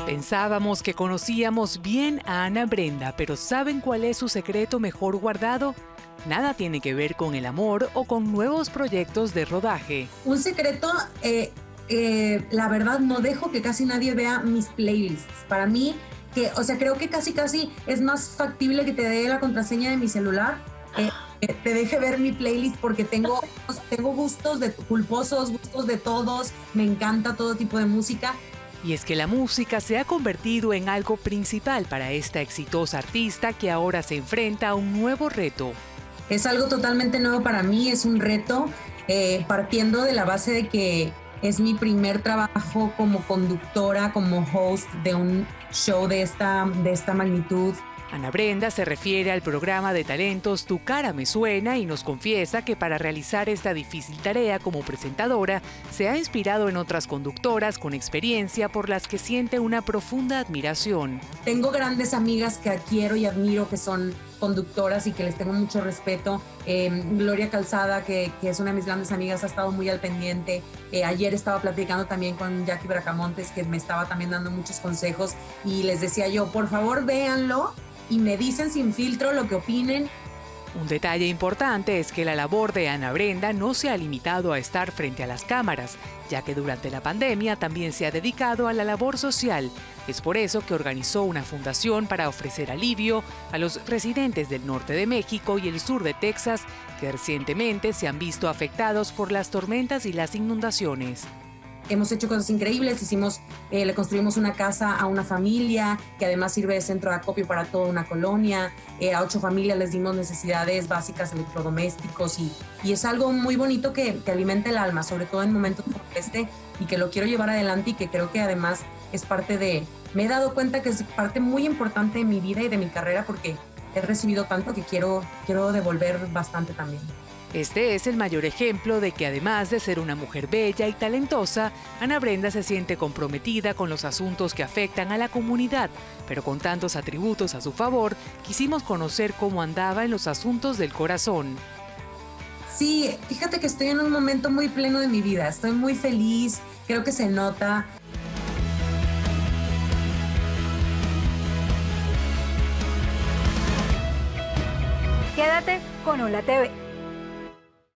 Pensábamos que conocíamos bien a Ana Brenda, pero ¿saben cuál es su secreto mejor guardado? Nada tiene que ver con el amor o con nuevos proyectos de rodaje. Un secreto, la verdad, no dejo que casi nadie vea mis playlists. Para mí, creo que casi es más factible que te dé la contraseña de mi celular, que te deje ver mi playlist, porque tengo gustos culposos, gustos de todos, me encanta todo tipo de música. Y es que la música se ha convertido en algo principal para esta exitosa artista que ahora se enfrenta a un nuevo reto. Es algo totalmente nuevo para mí, es un reto, partiendo de la base de que es mi primer trabajo como conductora, como host de un show de esta magnitud. Ana Brenda se refiere al programa de talentos Tu Cara Me Suena y nos confiesa que para realizar esta difícil tarea como presentadora se ha inspirado en otras conductoras con experiencia por las que siente una profunda admiración. Tengo grandes amigas que quiero y admiro, que son conductoras y que les tengo mucho respeto. Gloria Calzada, que es una de mis grandes amigas, ha estado muy al pendiente. Ayer estaba platicando también con Jackie Bracamontes, que me estaba también dando muchos consejos, y les decía yo, por favor véanlo y me dicen sin filtro lo que opinen. Un detalle importante es que la labor de Ana Brenda no se ha limitado a estar frente a las cámaras, ya que durante la pandemia también se ha dedicado a la labor social. Es por eso que organizó una fundación para ofrecer alivio a los residentes del norte de México y el sur de Texas, que recientemente se han visto afectados por las tormentas y las inundaciones. Hemos hecho cosas increíbles, le construimos una casa a una familia que además sirve de centro de acopio para toda una colonia. A 8 familias les dimos necesidades básicas, electrodomésticos, y es algo muy bonito que alimenta el alma, sobre todo en momentos como este, y que lo quiero llevar adelante, y que creo que además es me he dado cuenta que es parte muy importante de mi vida y de mi carrera, porque he recibido tanto que quiero devolver bastante también. Este es el mayor ejemplo de que además de ser una mujer bella y talentosa, Ana Brenda se siente comprometida con los asuntos que afectan a la comunidad, pero con tantos atributos a su favor, quisimos conocer cómo andaba en los asuntos del corazón. Sí, fíjate que estoy en un momento muy pleno de mi vida, estoy muy feliz, creo que se nota. Quédate con Hola TV.